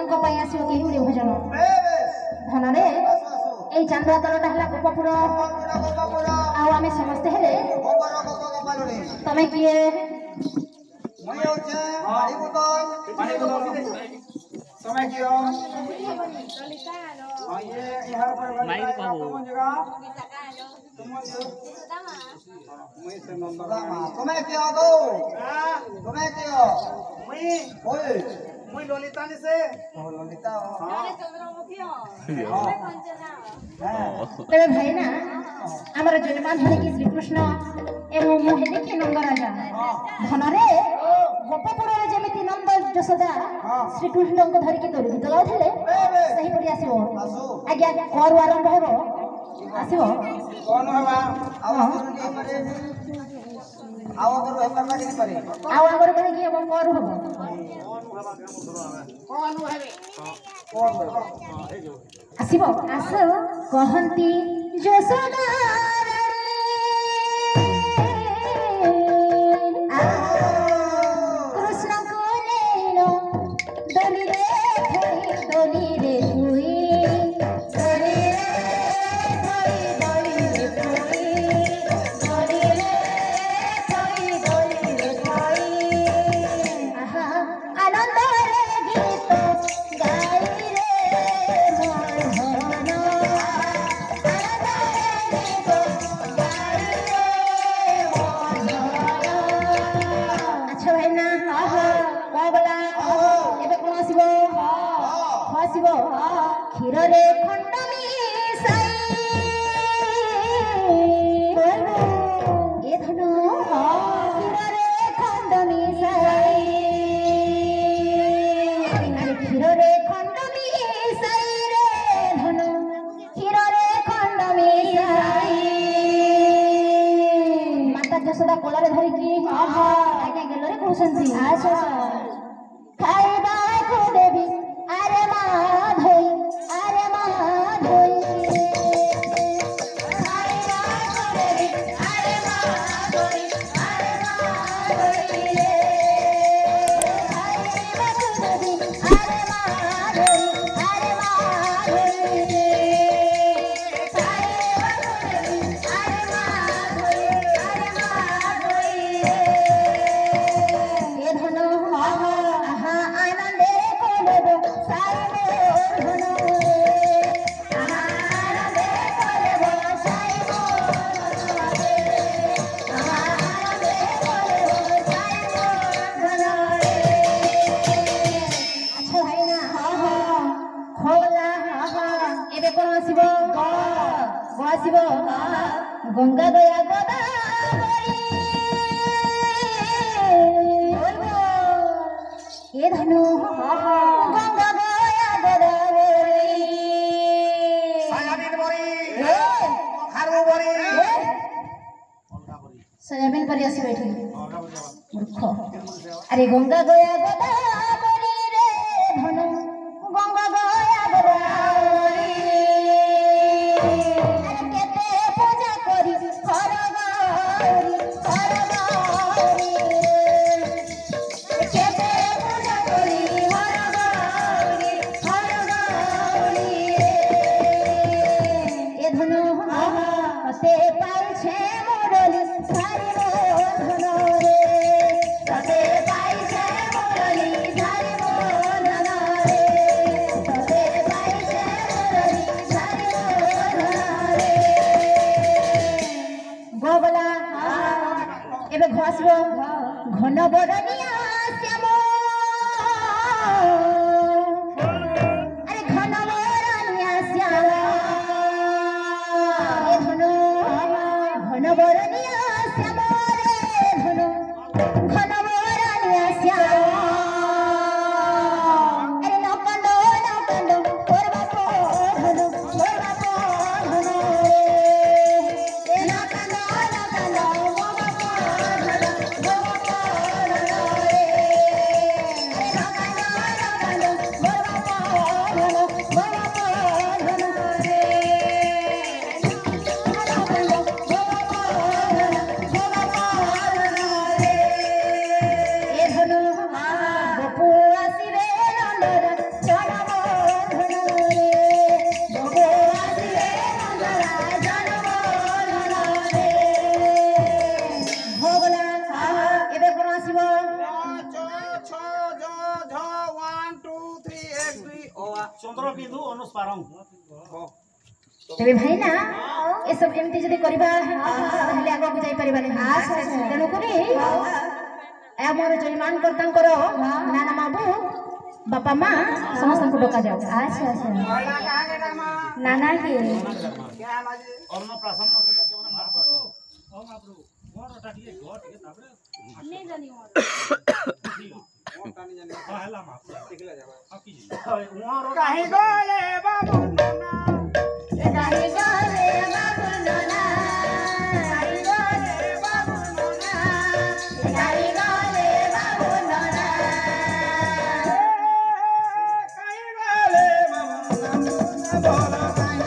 ମାନଙ୍କ ପାଇଁ ଆସିବ କେଉଁଠି ଭଜନ ଧନରେ ଏଇ ଚାନ୍ଦୁଆ ତଳଟା ହେଲା ଗୋପପୁର ଆଉ ଆମେ ସମସ୍ତେ ହେଲେ ତମେ କିଏ ତମେ କିଏ तुम्हें क्या दो तुम्हें क्या मुई ललिता ने से ललिता तेरे भाई ना हमारा जन्मान है कि श्री कृष्ण एवं मोहिनी की नंद राजा धनरे गोपपुर रे जेमिति नंद जसोदा श्री कृष्ण को धरि की तोर गीत गाउथिले सही परि आसीबो आज्ञा कर आरंभ हेबो आसीबो कौन हवा आवा करू हे परवा के परे आवा करू कहे कि हम कर हबो कौन हेबे आसीबो आसो कहंती जसोदा क्षीर रे खंड मिसाई ए धनु क्षीर रे खंड मिसाई क्षीर रे खंड मिसाई रे धनु क्षीर रे खंड मिसाई माता जसोदा कोलारे धरिकी आज्ञा गेलरे कहउछंती आछा खाइबा को देवी अरे माधोई अरे माधोई अरे माधोई अरे माधोई रे अरे माधोई अरे माधोई रे अरे माधोई अरे माधोई रे ये धनो आहा आनंदे को लेबो साई मोर धनो आहा आनंदे को लेबो साई मोर धनो रे आहा आनंदे को लेबो साई मोर धनो रे अच्छा भाई ना खोला एबे कोन आसीबो आसीबो गंगा गया गोदावरी ये धनु गंगा गया गोदावरी सायाबीन बरी खारू बरी सोयाबीन पर आसी बैठी मूर्ख अरे गंगा गया गोदावरी रे धनु गंगा गया गोदावरी अरे केते पूजा करी हर गौरी केते पूजा करी हर गौरी ए धनु कते पाइछे मोरली धारी मोर धनु रे कते पाइछे मोरली धारी मोर धनु रे कते पाइछे मोरली धारी मोर धनु रे गोबला एबे घसबो घन बरनिया श्याम अरे घन बरनिया श्याम ए धनु घन बरनिया श्याम रे धनु घन बरनिया श्याम अरे नकंद तोर बाप धनु तोर बाप धनु रे नकंद मो बाप धनु चंद्र बिंदु अनुस्पारम तेरे भाई ना ये सब एमती जदि करबा ताहले आगो को जाई परिबा नहीं तेणु करी ए मोर जयमान करतांकर नाना बाबू बापा माँ समस्त को डका जाओ अच्छा नाना के अन्न प्राशन काहे गले बाबू नाना काहे गले बाबू नाना काहे गले बाबू नाना काहे गले बाबू नाना काहे गले बाबू नाना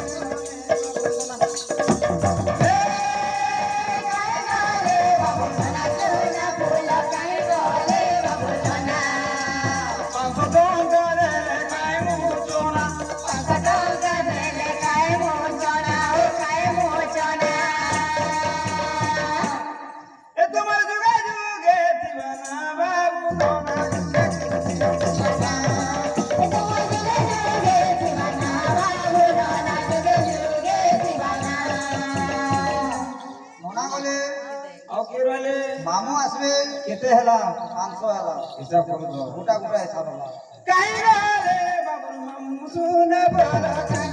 मामू आसबे केते हला 500 हला हिसाब कर दो गोटा गोटा हिसाब हला काहे रे बाबू मामू सुना बोला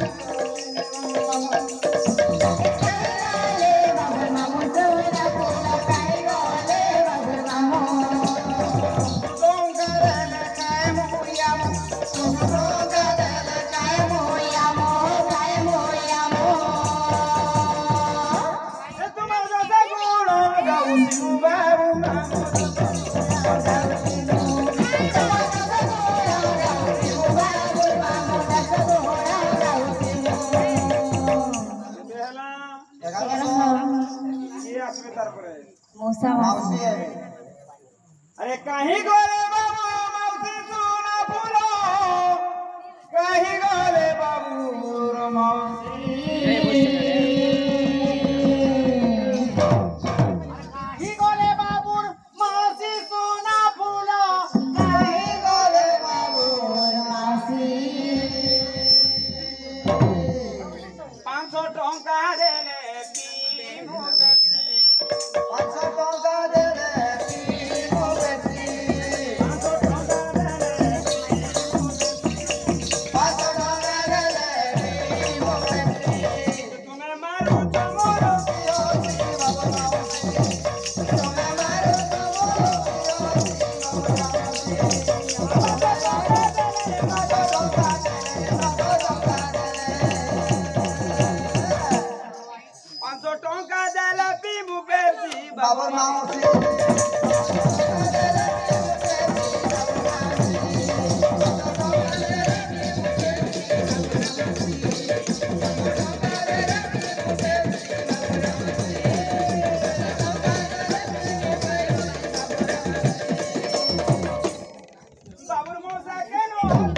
मावसी है अरे कहीं गोले बाबू मावसी सुना बोलो कहीं गोले बाबू मावसी कहीं गोले बाबू मावसी सुना बोलो कहीं गोले बाबू मावसी 500 टंका देले बाबर मावसी बाबर मौसा केनो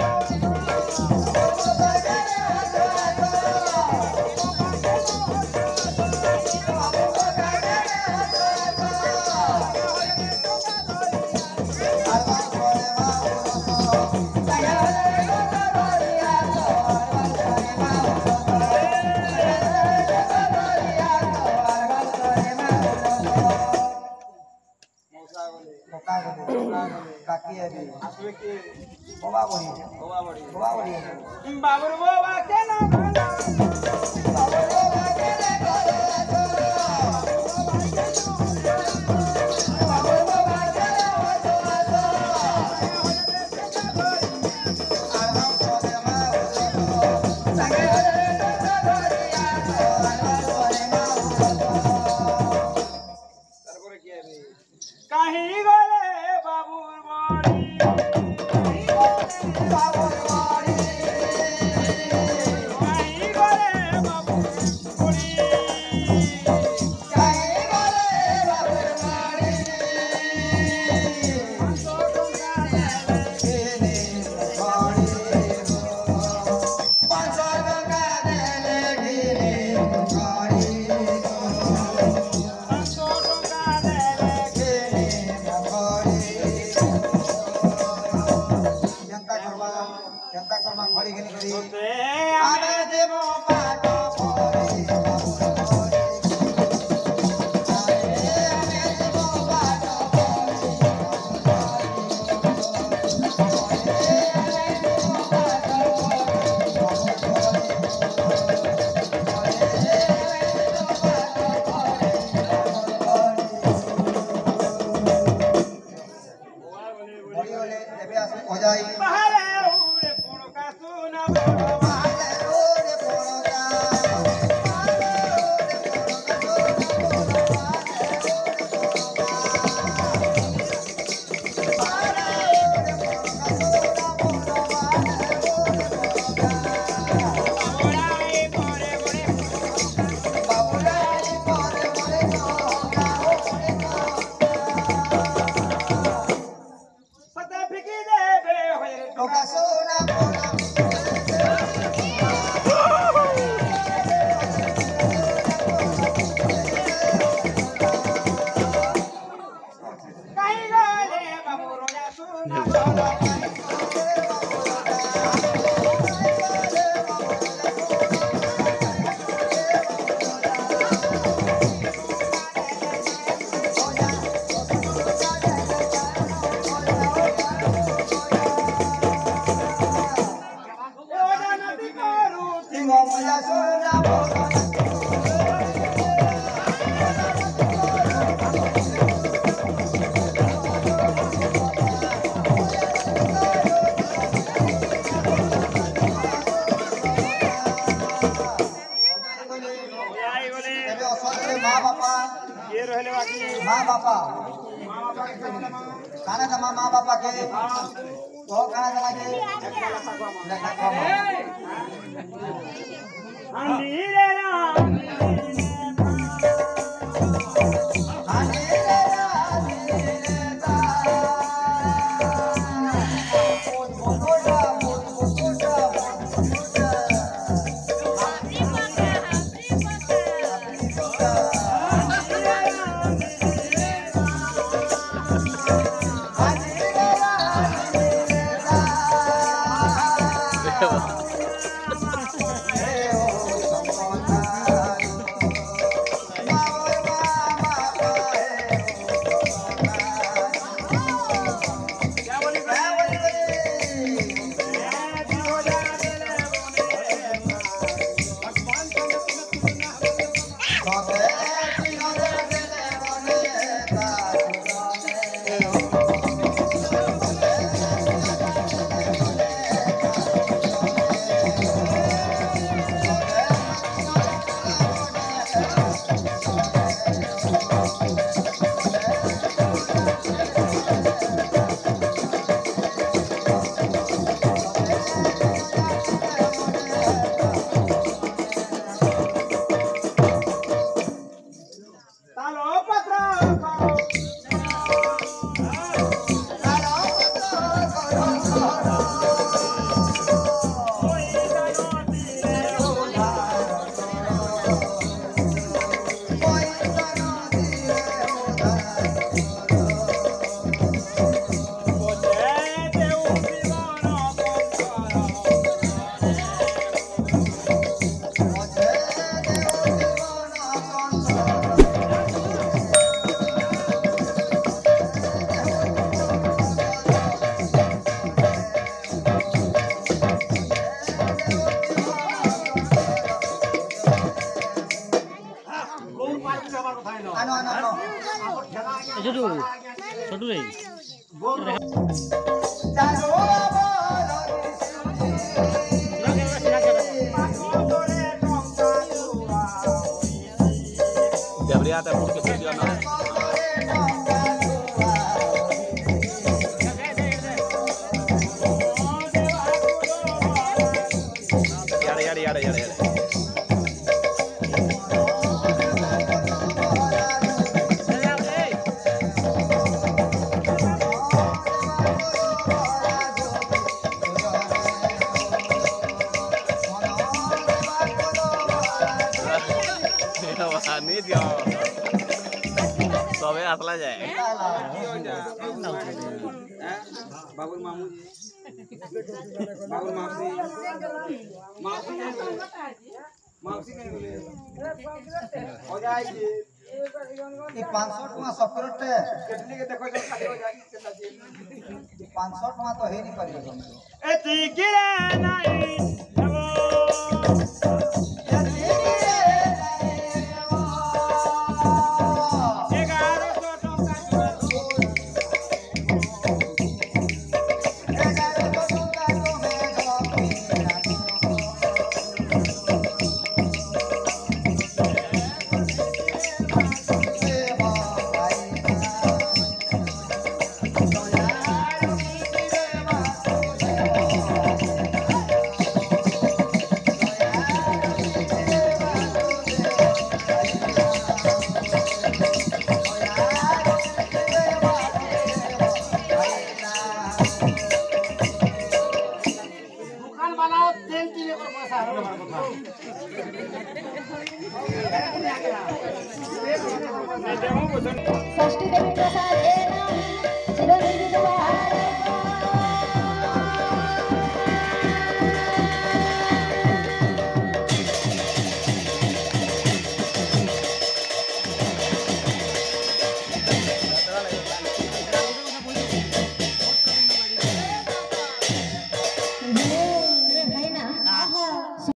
काकी है भी आसवे के बाबा बड़ी बाबर बाबा के ना बाबर बाबा के ना बाबर बाबा के कहीं गोले बाबूर बाड़ी बाबूर बाड़ी कहीं गोले बाबूर बाड़ी कहीं गोले बाबूर बाड़ी 500 टंका देले बाड़ी 500 टंका देले बाड़ी 500 टंका देले जनता करवा ବୋଲି ଆମେ ଦେବ ପାଠ ପଢି माँ बापा खाना जमा माँ बापा के तो खाना जमा के छोटू रे debería estar porque funciona. Yare. Ini dia. Sobe asal aja. बाबुर मामू बाबू मावसी मावसी नहीं बोले मावसी नहीं बोले हो जाएगी ये 500 टका सॉफ्टवेयर टे कितनी के देखो जो खाली हो जाएगी कितना जी 500 टका तो है नहीं करियो तुम एती गिरे नहीं देवो दुकान बनाओ तेल पीने पर पैसा हर बार बता